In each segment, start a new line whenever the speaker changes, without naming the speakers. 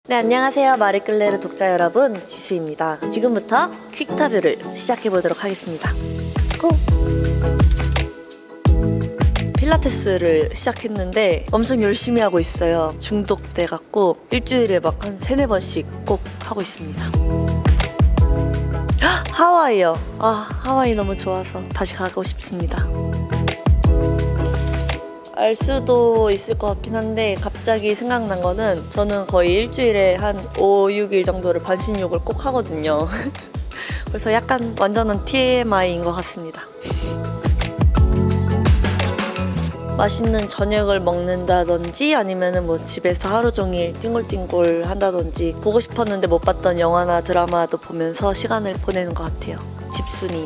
네, 안녕하세요. 마리끌레르 독자 여러분, 지수입니다. 지금부터 퀵터뷰를 시작해보도록 하겠습니다. 고! 필라테스를 시작했는데 엄청 열심히 하고 있어요. 중독돼갖고 일주일에 막 한 3-4번씩 꼭 하고 있습니다. 하와이요. 하와이 너무 좋아서 다시 가고 싶습니다. 알 수도 있을 것 같긴 한데 갑자기 생각난 거는 저는 거의 일주일에 한 5-6일 정도를 반신욕을 꼭 하거든요. 그래서 약간 완전한 TMI인 것 같습니다. 맛있는 저녁을 먹는다든지 아니면은 뭐 집에서 하루 종일 띵골띵골 한다든지 보고 싶었는데 못 봤던 영화나 드라마도 보면서 시간을 보내는 것 같아요. 집순이.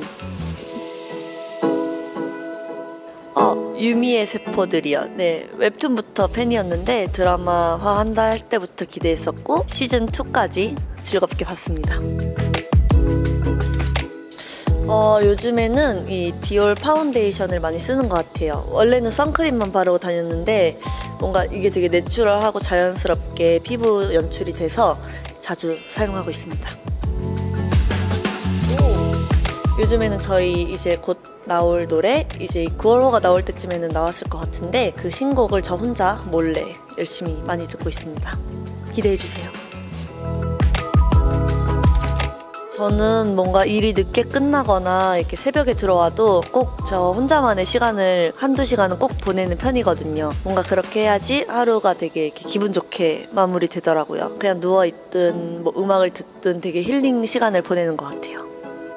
유미의 세포들이요. 네, 웹툰부터 팬이었는데 드라마화 한다 할 때부터 기대했었고 시즌2까지 즐겁게 봤습니다. 요즘에는 이 디올 파운데이션을 많이 쓰는 것 같아요. 원래는 선크림만 바르고 다녔는데 뭔가 이게 되게 내추럴하고 자연스럽게 피부 연출이 돼서 자주 사용하고 있습니다. 요즘에는 저희 이제 곧 나올 노래, 이제 9월호가 나올 때쯤에는 나왔을 것 같은데 그 신곡을 저 혼자 몰래 열심히 많이 듣고 있습니다. 기대해주세요. 저는 뭔가 일이 늦게 끝나거나 이렇게 새벽에 들어와도 꼭 저 혼자만의 시간을 1-2시간은 꼭 보내는 편이거든요. 뭔가 그렇게 해야지 하루가 되게 이렇게 기분 좋게 마무리 되더라고요. 그냥 누워있든 뭐 음악을 듣든 되게 힐링 시간을 보내는 것 같아요.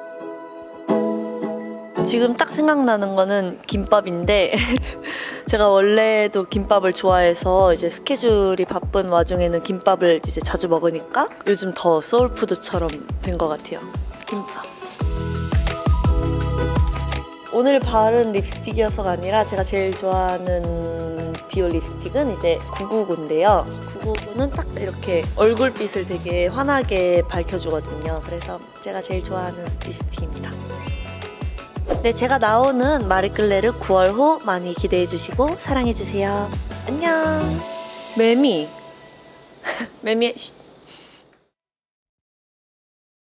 지금 딱 생각나는 거는 김밥인데 제가 원래도 김밥을 좋아해서 이제 스케줄이 바쁜 와중에는 김밥을 이제 자주 먹으니까 요즘 더 소울푸드처럼 된 것 같아요. 김밥. 오늘 바른 립스틱이어서가 아니라 제가 제일 좋아하는 디올 립스틱은 이제 999인데요. 999는 딱 이렇게 얼굴빛을 되게 환하게 밝혀주거든요. 그래서 제가 제일 좋아하는 립스틱입니다. 네, 제가 나오는 마리끌레르 9월호 많이 기대해주시고 사랑해주세요. 안녕. 매미. 매미, 쉿.